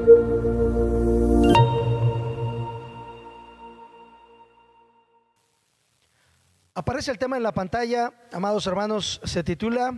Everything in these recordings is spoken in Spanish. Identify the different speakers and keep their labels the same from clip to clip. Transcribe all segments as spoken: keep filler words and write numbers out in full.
Speaker 1: Aparece el tema en la pantalla, amados hermanos, se titula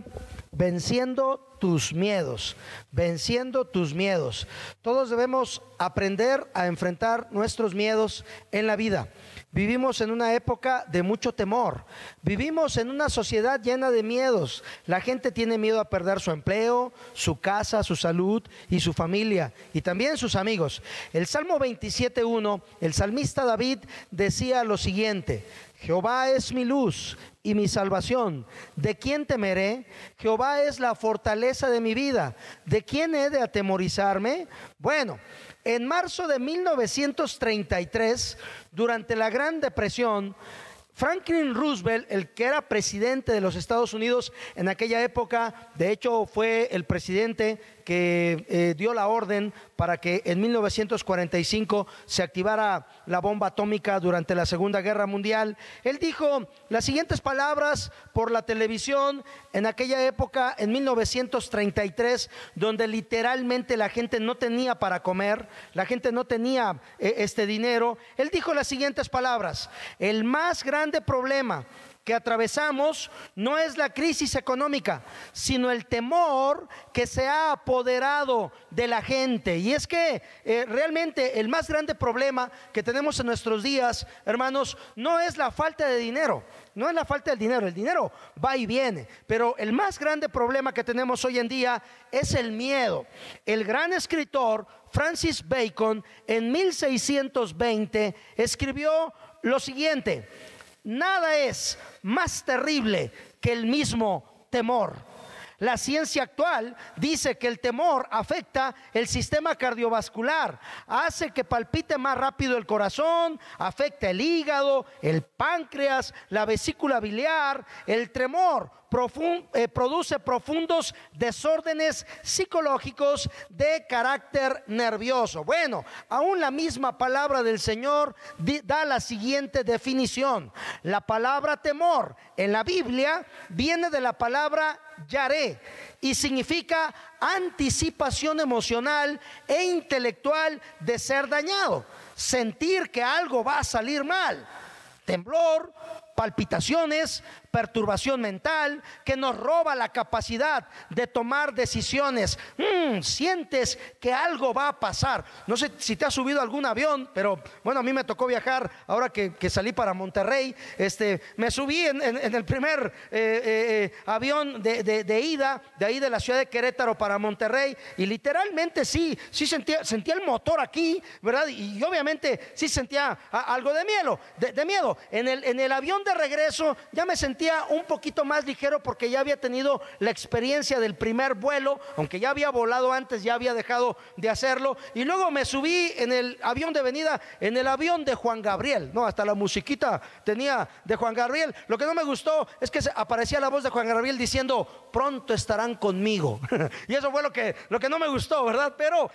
Speaker 1: Venciendo tus miedos, venciendo tus miedos. Todos debemos aprender a enfrentar nuestros miedos en la vida. Vivimos en una época de mucho temor, vivimos en una sociedad llena de miedos. La gente tiene miedo a perder su empleo, su casa, su salud y su familia, y también sus amigos. El Salmo veintisiete uno, el salmista David decía lo siguiente: Jehová es mi luz y mi salvación, ¿de quién temeré? Jehová es la fortaleza de mi vida, ¿de quién he de atemorizarme? Bueno, en marzo de mil novecientos treinta y tres, durante la Gran Depresión, Franklin Roosevelt, el que era presidente de los Estados Unidos en aquella época, de hecho fue el presidente que eh, dio la orden para que en mil novecientos cuarenta y cinco se activara la bomba atómica durante la Segunda Guerra Mundial. Él dijo las siguientes palabras por la televisión en aquella época, en mil novecientos treinta y tres, donde literalmente la gente no tenía para comer, la gente no tenía eh, este dinero. Él dijo las siguientes palabras: el más grande problema que atravesamos no es la crisis económica, sino el temor que se ha apoderado de la gente. Y es que eh, realmente el más grande problema que tenemos en nuestros días, hermanos, no es la falta de dinero, no es la falta del dinero. El dinero va y viene, pero el más grande problema que tenemos hoy en día es el miedo. El gran escritor Francis Bacon en mil seiscientos veinte escribió lo siguiente: nada es más terrible que el mismo temor. La ciencia actual dice que el temor afecta el sistema cardiovascular, hace que palpite más rápido el corazón, afecta el hígado, el páncreas, la vesícula biliar. El temor profun- eh, produce profundos desórdenes psicológicos de carácter nervioso. Bueno, aún la misma palabra del Señor di- da la siguiente definición. La palabra temor en la Biblia viene de la palabra yaré y significa anticipación emocional e intelectual de ser dañado, sentir que algo va a salir mal. Temblor, palpitaciones, perturbación mental que nos roba la capacidad de tomar decisiones. Mm, sientes que algo va a pasar. No sé si te has subido a algún avión, pero bueno, a mí me tocó viajar ahora que, que salí para Monterrey. Este, me subí en, en, en el primer eh, eh, avión de, de, de ida, de ahí de la ciudad de Querétaro para Monterrey, y literalmente sí, sí sentía, sentía el motor aquí, ¿verdad? Y, y obviamente sí sentía a, algo de miedo, de, de miedo. En el, en el avión de regreso ya me sentía un poquito más ligero porque ya había tenido la experiencia del primer vuelo, aunque ya había volado antes, ya había dejado de hacerlo. Y luego me subí en el avión de venida, en el avión de Juan Gabriel, no, hasta la musiquita tenía de Juan Gabriel. Lo que no me gustó es que aparecía la voz de Juan Gabriel diciendo: pronto estarán conmigo. Y eso fue lo que, lo que no me gustó, ¿verdad? Pero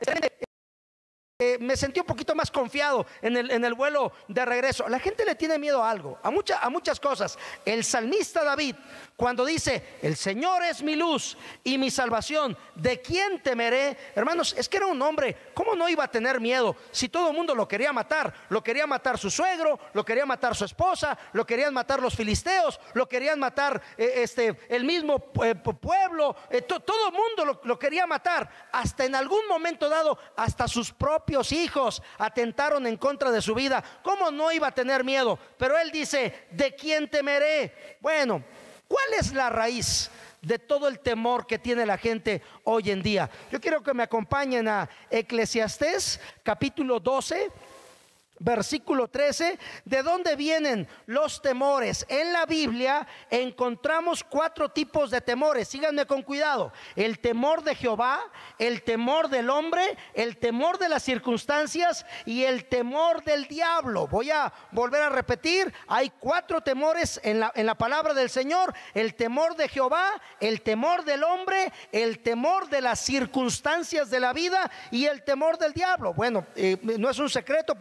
Speaker 1: Eh, me sentí un poquito más confiado en el, en el vuelo de regreso. La gente le tiene miedo a algo, a, mucha, a muchas cosas. El salmista David, cuando dice: el Señor es mi luz y mi salvación, ¿de quién temeré? Hermanos, es que era un hombre, ¿cómo no iba a tener miedo si todo el mundo lo quería matar? Lo quería matar su suegro, lo quería matar su esposa, lo querían matar los filisteos, lo querían matar eh, este, el mismo eh, pueblo, eh, to, todo el mundo lo, lo quería matar. Hasta en algún momento dado, hasta sus propios hijos atentaron en contra de su vida. ¿Cómo no iba a tener miedo? Pero él dice: ¿de quién temeré? Bueno, ¿cuál es la raíz de todo el temor que tiene la gente hoy en día? Yo quiero que me acompañen a Eclesiastés capítulo doce, versículo trece. ¿De dónde vienen los temores? En la Biblia encontramos cuatro tipos de temores. Síganme con cuidado: el temor de Jehová, el temor del hombre, el temor de las circunstancias y el temor del diablo. Voy a volver a repetir: hay cuatro temores en la, en la palabra del Señor: el temor de Jehová, el temor del hombre, el temor de las circunstancias de la vida y el temor del diablo. Bueno, eh, no es un secreto porque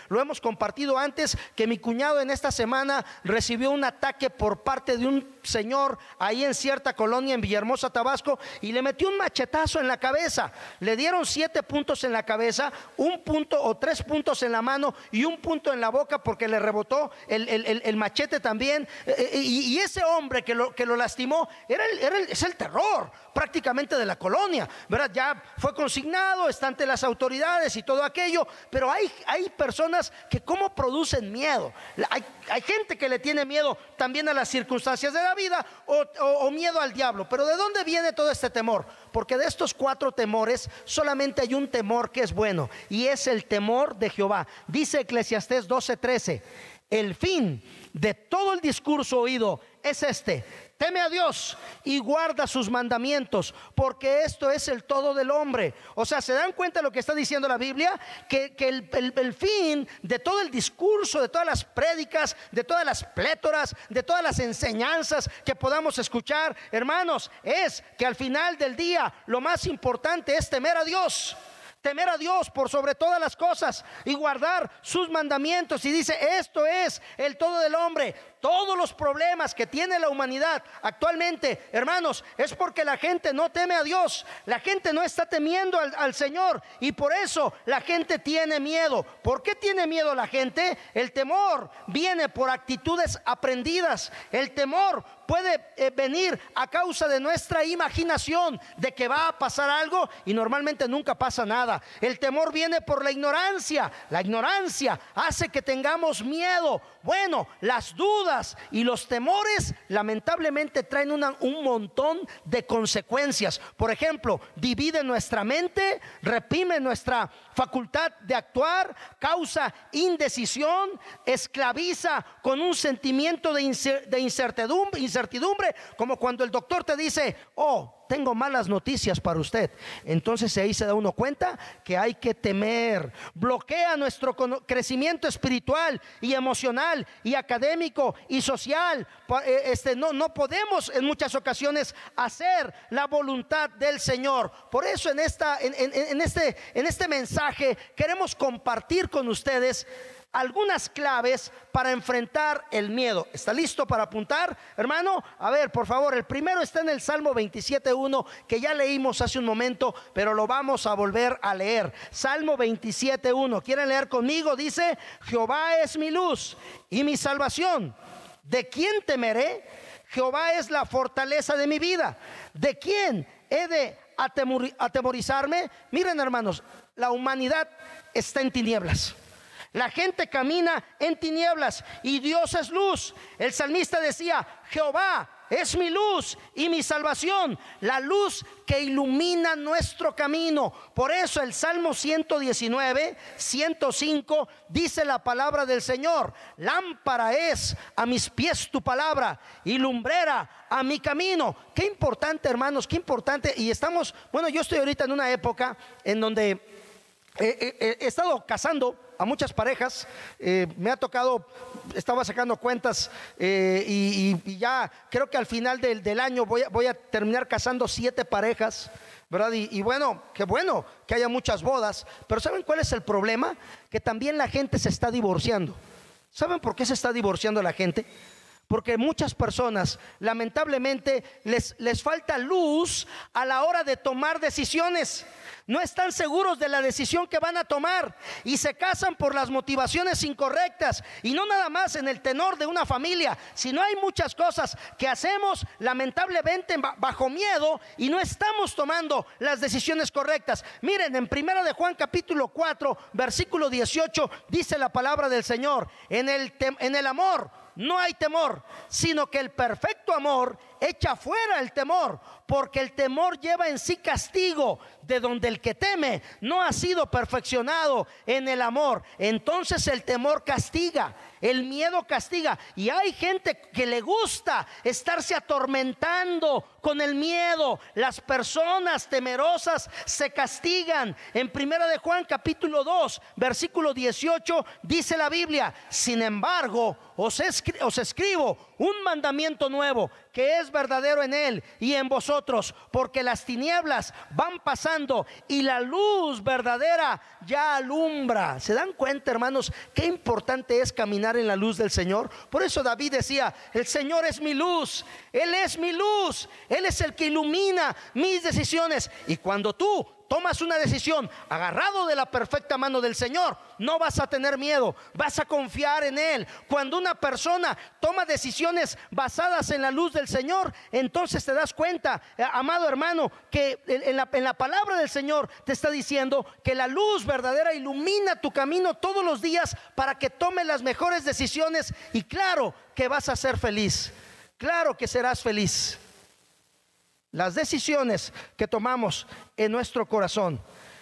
Speaker 1: Lo hemos compartido antes, que mi cuñado en esta semana recibió un ataque por parte de un señor ahí en cierta colonia en Villahermosa, Tabasco, y le metió un machetazo en la cabeza. Le dieron siete puntos en la cabeza, un punto o tres puntos en la mano y un punto en la boca porque le rebotó el, el, el, el machete también. Y, y ese hombre que lo, que lo lastimó era el, era el, es el terror prácticamente de la colonia, ¿verdad? Ya fue consignado, está ante las autoridades y todo aquello, pero hay, hay personas que cómo producen miedo. Hay, hay gente que le tiene miedo también a las circunstancias de la vida o, o, o miedo al diablo. Pero ¿de dónde viene todo este temor? Porque de estos cuatro temores solamente hay un temor que es bueno, y es el temor de Jehová. Dice Eclesiastés doce trece: el fin de todo el discurso oído es este: teme a Dios y guarda sus mandamientos, porque esto es el todo del hombre. O sea, ¿se dan cuenta de lo que está diciendo la Biblia? Que, que el, el, el fin de todo el discurso, de todas las prédicas, de todas las plétoras, de todas las enseñanzas que podamos escuchar, hermanos, es que al final del día lo más importante es temer a Dios. Temer a Dios por sobre todas las cosas y guardar sus mandamientos. Y dice, esto es el todo del hombre. Todos los problemas que tiene la humanidad actualmente, hermanos, es porque la gente no teme a Dios. La gente no está temiendo al, al Señor, y por eso la gente tiene miedo. ¿Por qué tiene miedo la gente? El temor viene por actitudes aprendidas. El temor puede eh, venir a causa de nuestra imaginación de que va a pasar algo y normalmente nunca pasa nada. El temor viene por la ignorancia. La ignorancia hace que tengamos miedo. Bueno, las dudas y los temores lamentablemente traen una, un montón de consecuencias. Por ejemplo, divide nuestra mente, reprime nuestra facultad de actuar, causa indecisión, esclaviza con un sentimiento de incertidumbre, incertidumbre, como cuando el doctor te dice, oh, tengo malas noticias para usted. Entonces ahí se da uno cuenta que hay que temer. Bloquea nuestro crecimiento espiritual y emocional y académico y social. Este, no, no podemos en muchas ocasiones hacer la voluntad del Señor. Por eso en, esta, en, en, en, este, en este mensaje queremos compartir con ustedes algunas claves para enfrentar el miedo. ¿Está listo para apuntar, hermano? A ver, por favor, el primero está en el Salmo veintisiete uno, que ya leímos hace un momento, pero lo vamos a volver a leer. Salmo veintisiete uno, ¿quieren leer conmigo? Dice, Jehová es mi luz y mi salvación. ¿De quién temeré? Jehová es la fortaleza de mi vida. ¿De quién he de atemorizarme? Miren, hermanos, la humanidad está en tinieblas. La gente camina en tinieblas y Dios es luz. El salmista decía, Jehová es mi luz y mi salvación, la luz que ilumina nuestro camino. Por eso el Salmo ciento diecinueve, ciento cinco dice la palabra del Señor: lámpara es a mis pies tu palabra y lumbrera a mi camino. Qué importante, hermanos, qué importante. Y estamos, bueno, yo estoy ahorita en una época en donde he, he, he estado casando a muchas parejas. eh, me ha tocado, estaba sacando cuentas eh, y, y, y ya creo que al final del, del año voy a, voy a terminar casando siete parejas, ¿verdad? Y, y bueno, qué bueno que haya muchas bodas, pero ¿saben cuál es el problema? Que también la gente se está divorciando. ¿Saben por qué se está divorciando la gente? Porque muchas personas lamentablemente les, les falta luz a la hora de tomar decisiones. No están seguros de la decisión que van a tomar y se casan por las motivaciones incorrectas. Y no nada más en el tenor de una familia, sino hay muchas cosas que hacemos lamentablemente bajo miedo y no estamos tomando las decisiones correctas. Miren, en Primera de Juan capítulo cuatro versículo dieciocho dice la palabra del Señor: en el, en el amor no hay temor, sino que el perfecto amor echa fuera el temor, porque el temor lleva en sí castigo, de donde el que teme no ha sido perfeccionado en el amor. Entonces el temor castiga, el miedo castiga, y hay gente que le gusta estarse atormentando con el miedo. Las personas temerosas se castigan. En Primera de Juan capítulo dos versículo dieciocho dice la Biblia: sin embargo os, escri os escribo un mandamiento nuevo, que es verdadero en Él y en vosotros, porque las tinieblas van pasando y la luz verdadera ya alumbra. ¿Se dan cuenta, hermanos, qué importante es caminar en la luz del Señor? Por eso David decía: el Señor es mi luz, Él es mi luz, Él es el que ilumina mis decisiones. Y cuando tú tomas una decisión agarrado de la perfecta mano del Señor, no vas a tener miedo, vas a confiar en Él. Cuando una persona toma decisiones basadas en la luz del Señor, entonces te das cuenta, eh, amado hermano, que en la, en la palabra del Señor te está diciendo que la luz verdadera ilumina tu camino todos los días para que tomes las mejores decisiones. Y claro que vas a ser feliz, claro que serás feliz. Las decisiones que tomamos en nuestro corazón.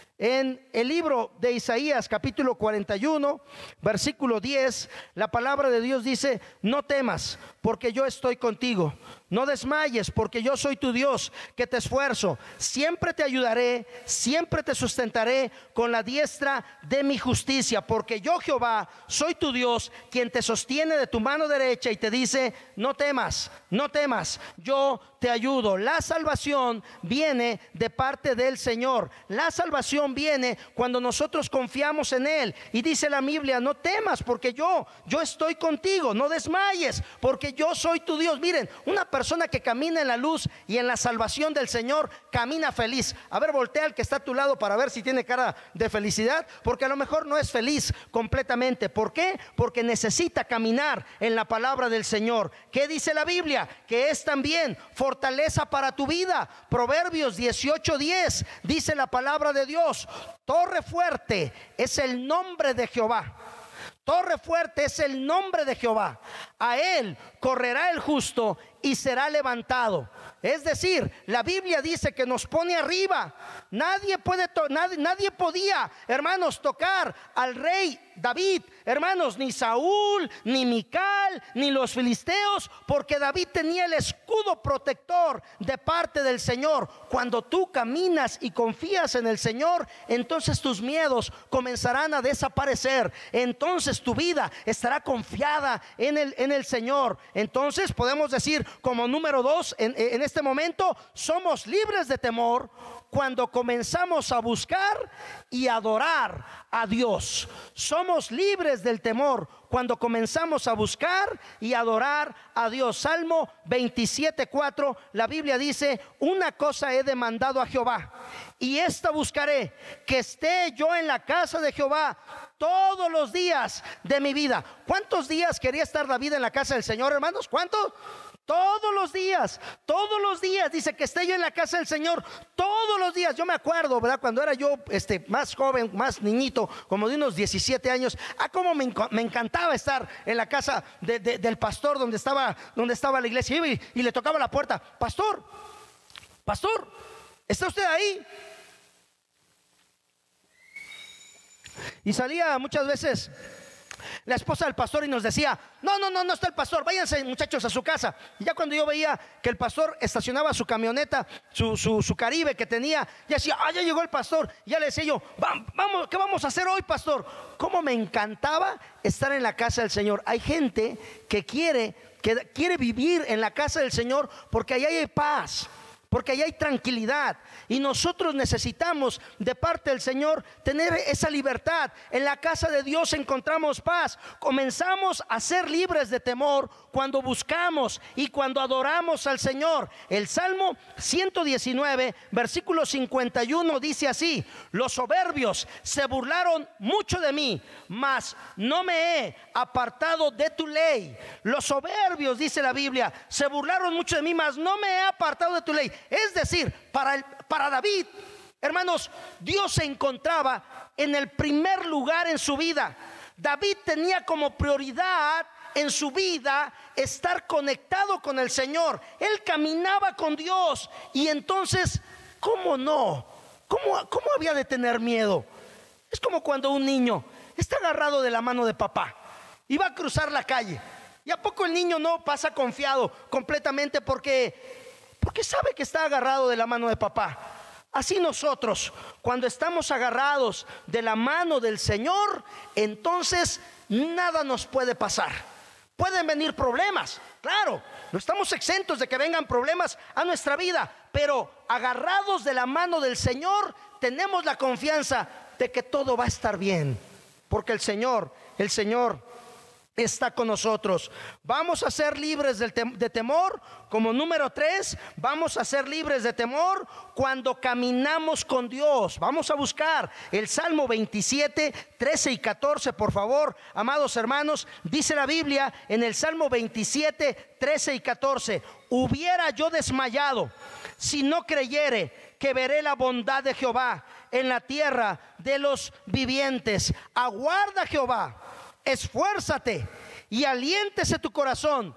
Speaker 1: En el libro de Isaías capítulo cuarenta y uno versículo diez, la palabra de Dios dice: no temas, porque yo estoy contigo. No desmayes, porque yo soy tu Dios, que te esfuerzo. Siempre te ayudaré, siempre te sustentaré con la diestra de mi justicia. Porque yo, Jehová, soy tu Dios, quien te sostiene de tu mano derecha y te dice: no temas, no temas, yo te ayudo. La salvación viene de parte del Señor. La salvación viene cuando nosotros confiamos en Él. Y dice la Biblia: no temas, porque yo, yo estoy contigo. No desmayes, porque yo soy tu Dios. Miren, una persona persona que camina en la luz y en la salvación del Señor camina feliz. A ver, voltea al que está a tu lado para ver si tiene cara de felicidad, porque a lo mejor no es feliz completamente. ¿Por qué? Porque necesita caminar en la palabra del Señor. ¿Qué dice la Biblia? Que es también fortaleza para tu vida. Proverbios dieciocho diez dice la palabra de Dios: torre fuerte es el nombre de Jehová. Torre fuerte es el nombre de Jehová. A él correrá el justo y será levantado. Es decir, la Biblia dice que nos pone arriba. Nadie puede, nadie, nadie podía, hermanos, tocar al rey David, hermanos, ni Saúl, ni Mical, ni los filisteos, porque David tenía el escudo protector de parte del Señor. Cuando tú caminas y confías en el Señor, entonces tus miedos comenzarán a desaparecer. Entonces tu vida estará confiada en el, en el Señor. Entonces podemos decir, como número dos, en, en este momento, somos libres de temor cuando comenzamos a buscar y adorar a Dios. Somos libres del temor cuando comenzamos a buscar y adorar a Dios. Salmo veintisiete cuatro, la Biblia dice: una cosa he demandado a Jehová, y esta buscaré, que esté yo en la casa de Jehová todos los días de mi vida. ¿Cuántos días quería estar David en la casa del Señor, hermanos? ¿Cuántos? Todos los días, todos los días. Dice que esté yo en la casa del Señor todos los días. Yo me acuerdo, ¿verdad? Cuando era yo este, más joven, más niñito, como de unos diecisiete años, ah, cómo me, me encantaba estar en la casa de, de, del pastor donde estaba, donde estaba la iglesia. Y, y le tocaba la puerta: pastor, pastor, ¿está usted ahí? Y salía muchas veces la esposa del pastor y nos decía: no, no, no, no está el pastor, váyanse muchachos a su casa. Y ya cuando yo veía que el pastor estacionaba su camioneta, su, su, su Caribe que tenía, ya decía: ah, ya llegó el pastor. Y ya le decía yo: vamos, ¿qué vamos a hacer hoy, pastor? Cómo me encantaba estar en la casa del Señor. Hay gente que quiere, que quiere vivir en la casa del Señor porque allá hay paz, porque allá hay tranquilidad. Y nosotros necesitamos de parte del Señor tener esa libertad. En la casa de Dios encontramos paz. Comenzamos a ser libres de temor cuando buscamos y cuando adoramos al Señor. El Salmo ciento diecinueve versículo cincuenta y uno dice así: los soberbios se burlaron mucho de mí, mas no me he apartado de tu ley. Los soberbios, dice la Biblia, se burlaron mucho de mí, mas no me he apartado de tu ley. Es decir, para, el, para David, hermanos, Dios se encontraba en el primer lugar en su vida. David tenía como prioridad en su vida estar conectado con el Señor. Él caminaba con Dios. Y entonces, ¿cómo no? ¿Cómo, cómo había de tener miedo? Es como cuando un niño está agarrado de la mano de papá y va a cruzar la calle. ¿Y a poco el niño no pasa confiado completamente porque... porque sabe que está agarrado de la mano de papá? Así nosotros, cuando estamos agarrados de la mano del Señor, entonces nada nos puede pasar. Pueden venir problemas, claro, no estamos exentos de que vengan problemas a nuestra vida, pero agarrados de la mano del Señor, tenemos la confianza de que todo va a estar bien, porque el Señor, el Señor está con nosotros. Vamos a ser libres del tem- de temor. Como número tres, vamos a ser libres de temor cuando caminamos con Dios. Vamos a buscar el Salmo veintisiete, trece y catorce, por favor, amados hermanos. Dice la Biblia en el Salmo veintisiete, trece y catorce: hubiera yo desmayado si no creyere que veré la bondad de Jehová en la tierra de los vivientes. Aguarda, Jehová, esfuérzate y aliéntese tu corazón.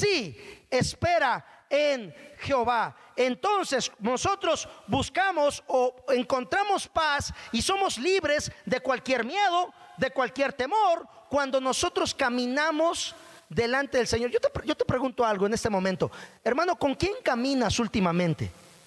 Speaker 1: Sí, espera en Jehová. Entonces nosotros buscamos o encontramos paz y somos libres de cualquier miedo, de cualquier temor, cuando nosotros caminamos delante del Señor. Yo te, yo te pregunto algo en este momento, hermano, ¿con quién caminas últimamente?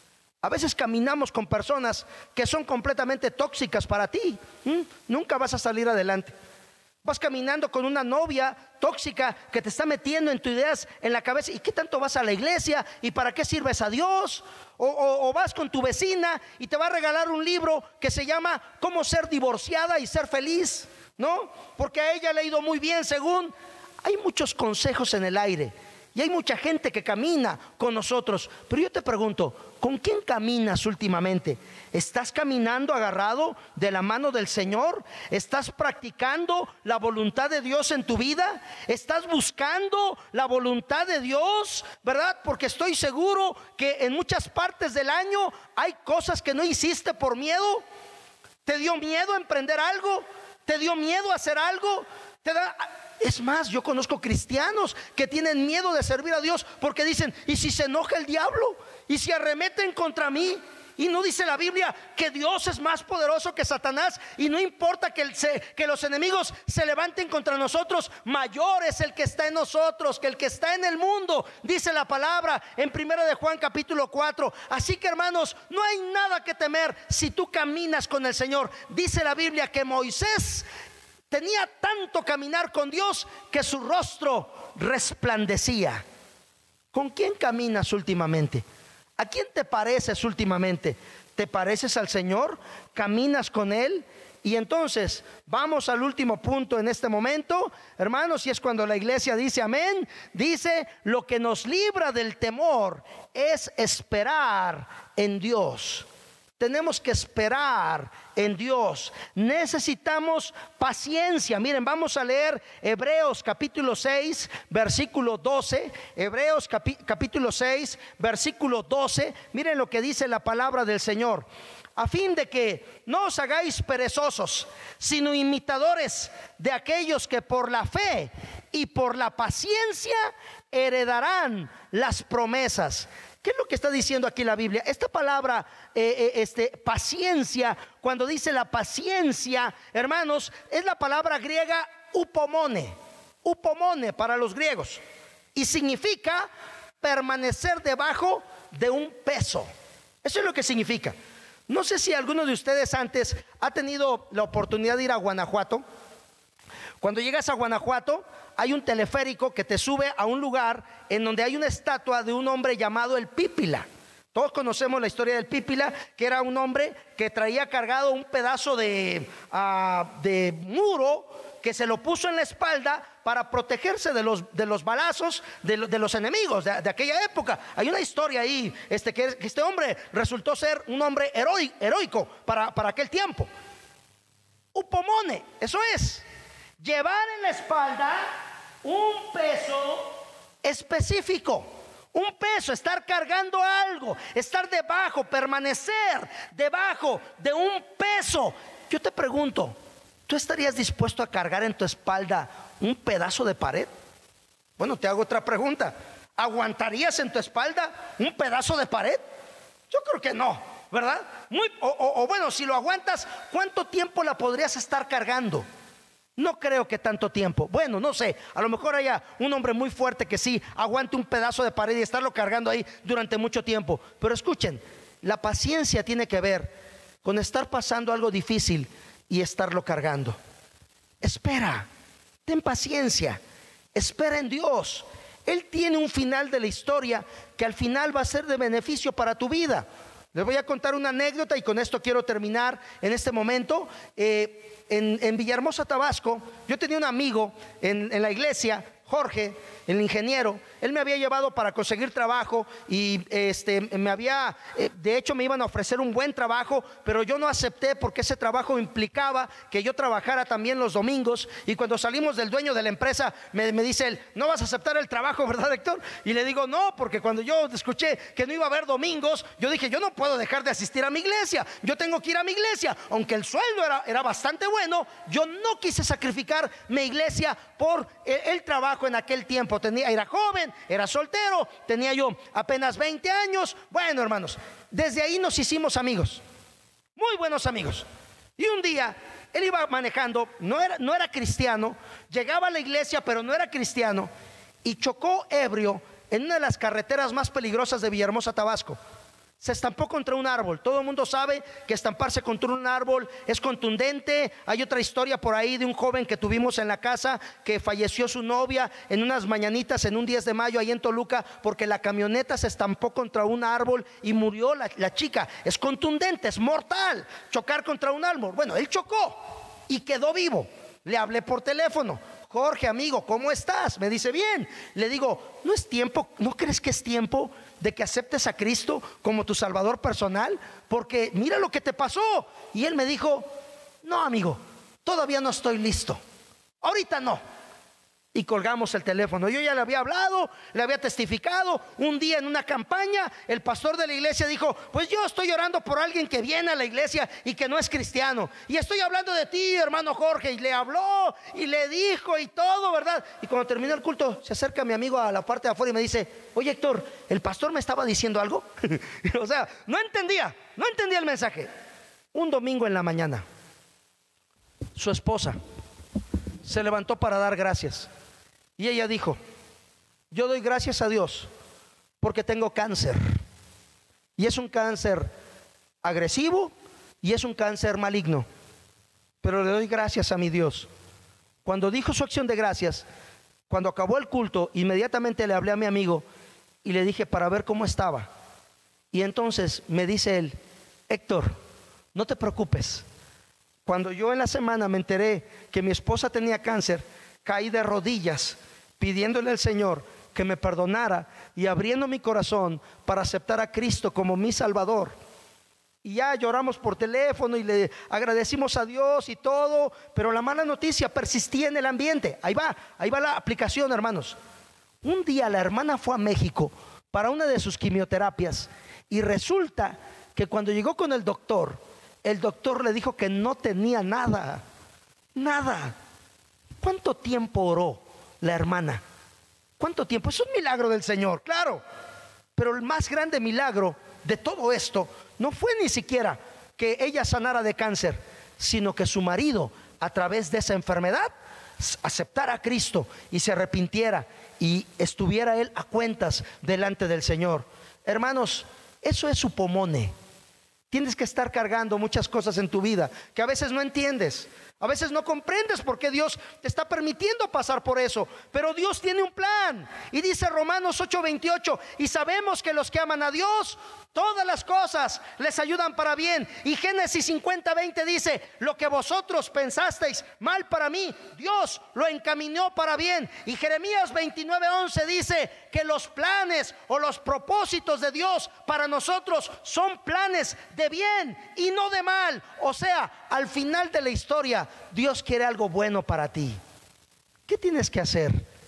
Speaker 1: A veces caminamos con personas que son completamente tóxicas para ti. ¿Mm? Nunca vas a salir adelante. Vas caminando con una novia tóxica que te está metiendo en tus ideas en la cabeza. ¿Y qué tanto vas a la iglesia? ¿Y para qué sirves a Dios? O, o, o vas con tu vecina y te va a regalar un libro que se llama ¿Cómo ser divorciada y ser feliz? ¿No? Porque a ella le ha ido muy bien según. Hay muchos consejos en el aire y hay mucha gente que camina con nosotros. Pero yo te pregunto, ¿con quién caminas últimamente? ¿Estás caminando agarrado de la mano del Señor? ¿Estás practicando la voluntad de Dios en tu vida? ¿Estás buscando la voluntad de Dios? ¿Verdad? Porque estoy seguro que en muchas partes del año hay cosas que no hiciste por miedo. ¿Te dio miedo emprender algo? ¿Te dio miedo hacer algo? ¿Te da... Es más, yo conozco cristianos que tienen miedo de servir a Dios porque dicen, ¿y si se enoja el diablo? ¿Y si arremeten contra mí? Y no dice la Biblia que Dios es más poderoso que Satanás, y no importa que, el, que los enemigos se levanten contra nosotros, mayor es el que está en nosotros que el que está en el mundo, dice la palabra en primera de Juan capítulo cuatro. Así que, hermanos, no hay nada que temer si tú caminas con el Señor. Dice la Biblia que Moisés tenía tanto caminar con Dios que su rostro resplandecía. ¿Con quién caminas últimamente? ¿A quién te pareces últimamente? ¿Te pareces al Señor? ¿Caminas con Él? Y entonces vamos al último punto en este momento, hermanos, y es cuando la iglesia dice amén. Dice: lo que nos libra del temor es esperar en Dios. Tenemos que esperar en Dios. Necesitamos paciencia. Miren, vamos a leer Hebreos capítulo seis, versículo doce. Hebreos capi- capítulo seis, versículo doce. Miren lo que dice la palabra del Señor: a fin de que no os hagáis perezosos, sino imitadores de aquellos que por la fe y por la paciencia heredarán las promesas. ¿Qué es lo que está diciendo aquí la Biblia? Esta palabra, eh, eh, este, paciencia, cuando dice la paciencia, hermanos, es la palabra griega upomone, upomone para los griegos, y significa permanecer debajo de un peso. Eso es lo que significa. No sé si alguno de ustedes antes ha tenido la oportunidad de ir a Guanajuato. Cuando llegas a Guanajuato, hay un teleférico que te sube a un lugar en donde hay una estatua de un hombre llamado el Pípila. Todos conocemos la historia del Pípila, que era un hombre que traía cargado un pedazo de, uh, de muro, que se lo puso en la espalda para protegerse de los, de los balazos de, lo, de los enemigos de, de aquella época. Hay una historia ahí, este, que, que este hombre resultó ser un hombre heroi, heroico para, para aquel tiempo. Upomone, eso es llevar en la espalda un peso específico. Un peso, estar cargando algo, estar debajo, permanecer debajo de un peso. Yo te pregunto, ¿tú estarías dispuesto a cargar en tu espalda un pedazo de pared? Bueno, te hago otra pregunta. ¿Aguantarías en tu espalda un pedazo de pared? Yo creo que no, ¿verdad? Muy, o, o, o bueno, si lo aguantas, ¿cuánto tiempo la podrías estar cargando? No creo que tanto tiempo. Bueno, no sé, a lo mejor haya un hombre muy fuerte que sí aguante un pedazo de pared y estarlo cargando ahí durante mucho tiempo. Pero escuchen, la paciencia tiene que ver con estar pasando algo difícil y estarlo cargando. Espera, ten paciencia espera en Dios. Él tiene un final de la historia que al final va a ser de beneficio para tu vida. Les voy a contar una anécdota y con esto quiero terminar en este momento. Eh, en, en Villahermosa, Tabasco, yo tenía un amigo en, en la iglesia, Jorge, el ingeniero. Él me había llevado para conseguir trabajo y este, me había, eh, de hecho me iban a ofrecer un buen trabajo, pero yo no acepté porque ese trabajo implicaba que yo trabajara también los domingos. Y cuando salimos del dueño de la empresa, me, me dice él: ¿no vas a aceptar el trabajo, verdad, Héctor? Y le digo: no, porque cuando yo escuché que no iba a haber domingos, yo dije: yo no puedo dejar de asistir a mi iglesia, yo tengo que ir a mi iglesia. Aunque el sueldo era, era bastante bueno, yo no quise sacrificar mi iglesia por el, el trabajo en aquel tiempo. Tenía, era joven, era soltero, tenía yo apenas veinte años. Bueno, hermanos, desde ahí nos hicimos amigos, muy buenos amigos. Y un día él iba manejando, no era, no era cristiano, llegaba a la iglesia pero no era cristiano, y chocó ebrio en una de las carreteras más peligrosas de Villahermosa, Tabasco. Se estampó contra un árbol. Todo el mundo sabe que estamparse contra un árbol es contundente. Hay otra historia por ahí de un joven que tuvimos en la casa, que falleció su novia en unas mañanitas en un diez de mayo ahí en Toluca, porque la camioneta se estampó contra un árbol y murió la, la chica. Es contundente, es mortal chocar contra un árbol. Bueno, él chocó y quedó vivo. Le hablé por teléfono: Jorge, amigo, ¿cómo estás? Me dice: bien. Le digo: ¿no es tiempo, no crees que es tiempo de que aceptes a Cristo como tu Salvador personal? Porque mira lo que te pasó. Y él me dijo: no, amigo, todavía no estoy listo, ahorita no. Y colgamos el teléfono. Yo ya le había hablado, le había testificado. Un día en una campaña, el pastor de la iglesia dijo: pues yo estoy orando por alguien que viene a la iglesia y que no es cristiano, y estoy hablando de ti, hermano Jorge. Y le habló y le dijo y todo, ¿verdad? Y cuando terminó el culto, se acerca mi amigo a la parte de afuera y me dice: oye, Héctor, ¿el pastor me estaba diciendo algo? O sea, no entendía, no entendía el mensaje. Un domingo en la mañana, su esposa se levantó para dar gracias. Y ella dijo: yo doy gracias a Dios porque tengo cáncer. Y es un cáncer agresivo y es un cáncer maligno, pero le doy gracias a mi Dios. Cuando dijo su acción de gracias, cuando acabó el culto, inmediatamente le hablé a mi amigo y le dije para ver cómo estaba. Y entonces me dice él: Héctor, no te preocupes. Cuando yo en la semana me enteré que mi esposa tenía cáncer, caí de rodillas pidiéndole al Señor que me perdonara y abriendo mi corazón para aceptar a Cristo como mi Salvador. Y ya lloramos por teléfono y le agradecimos a Dios y todo, pero la mala noticia persistía en el ambiente. Ahí va, ahí va la aplicación, hermanos. Un día la hermana fue a México para una de sus quimioterapias y resulta que cuando llegó con el doctor, el doctor le dijo que no tenía nada, nada. ¿Cuánto tiempo oró la hermana? ¿Cuánto tiempo? Es un milagro del Señor, claro. Pero el más grande milagro de todo esto no fue ni siquiera que ella sanara de cáncer, sino que su marido, a través de esa enfermedad, aceptara a Cristo y se arrepintiera y estuviera él a cuentas delante del Señor. Hermanos, eso es su pomone. Tienes que estar cargando muchas cosas en tu vida que a veces no entiendes. A veces no comprendes por qué Dios te está permitiendo pasar por eso, pero Dios tiene un plan. Y dice Romanos ocho veintiocho: y sabemos que los que aman a Dios, todas las cosas les ayudan para bien. Y Génesis cincuenta veinte dice: lo que vosotros pensasteis mal para mí, Dios lo encaminó para bien. Y Jeremías veintinueve once dice que los planes o los propósitos de Dios para nosotros son planes de bien y no de mal. O sea, al final de la historia, Dios quiere algo bueno para ti. ¿Qué tienes que hacer?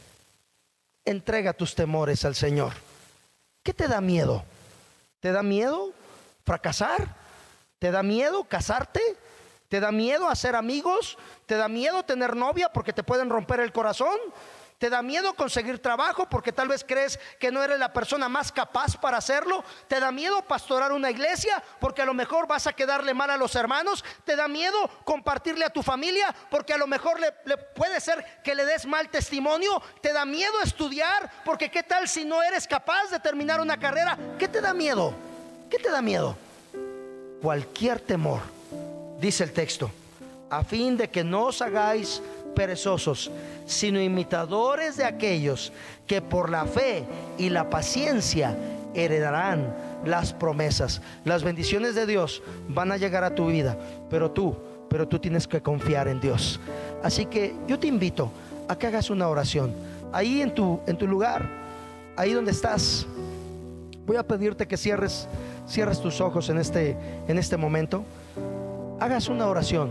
Speaker 1: Entrega tus temores al Señor. ¿Qué te da miedo? ¿Te da miedo fracasar? ¿Te da miedo casarte? ¿Te da miedo hacer amigos? ¿Te da miedo tener novia porque te pueden romper el corazón? ¿Te da miedo conseguir trabajo porque tal vez crees que no eres la persona más capaz para hacerlo? ¿Te da miedo pastorar una iglesia porque a lo mejor vas a quedarle mal a los hermanos? ¿Te da miedo compartirle a tu familia porque a lo mejor le, le puede ser que le des mal testimonio? ¿Te da miedo estudiar porque qué tal si no eres capaz de terminar una carrera? ¿Qué te da miedo? ¿Qué te da miedo? Cualquier temor, dice el texto, a fin de que no os hagáis perezosos, sino imitadores de aquellos que por la fe y la paciencia heredarán las promesas. Las bendiciones de Dios van a llegar a tu vida, pero tú, pero tú tienes que confiar en Dios. Así que yo te invito a que hagas una oración ahí en tu, en tu lugar, ahí donde estás. Voy a pedirte que cierres, cierres tus ojos en este, en este momento. Hagas una oración.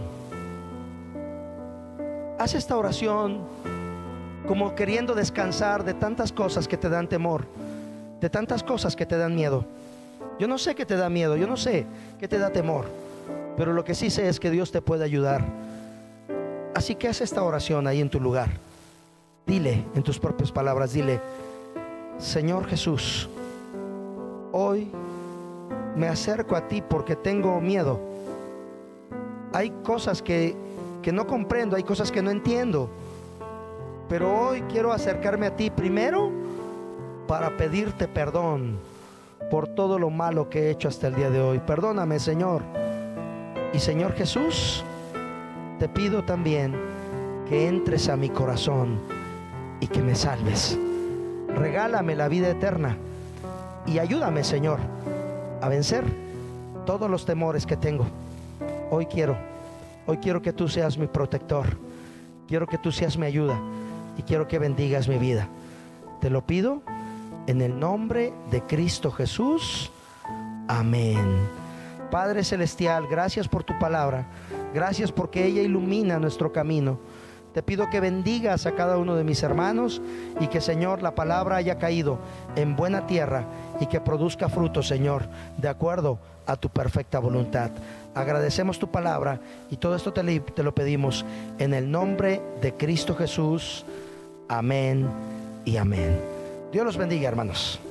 Speaker 1: Haz esta oración como queriendo descansar de tantas cosas que te dan temor, de tantas cosas que te dan miedo. Yo no sé qué te da miedo, yo no sé qué te da temor, pero lo que sí sé es que Dios te puede ayudar. Así que haz esta oración ahí en tu lugar. Dile en tus propias palabras, dile: Señor Jesús, hoy me acerco a ti porque tengo miedo. Hay cosas que, que no comprendo, hay cosas que no entiendo, pero hoy quiero acercarme a ti primero para pedirte perdón por todo lo malo que he hecho hasta el día de hoy. Perdóname, Señor. Y Señor Jesús, te pido también que entres a mi corazón y que me salves. Regálame la vida eterna y ayúdame, Señor, a vencer todos los temores que tengo. Hoy quiero, hoy quiero que tú seas mi protector. Quiero que tú seas mi ayuda y quiero que bendigas mi vida. Te lo pido en el nombre de Cristo Jesús. Amén. Padre celestial, gracias por tu palabra. Gracias porque ella ilumina nuestro camino. Te pido que bendigas a cada uno de mis hermanos y que, Señor, la palabra haya caído en buena tierra y que produzca fruto, Señor, de acuerdo a tu perfecta voluntad. Agradecemos tu palabra y todo esto te, te lo pedimos en el nombre de Cristo Jesús. Amén y amén. Dios los bendiga, hermanos.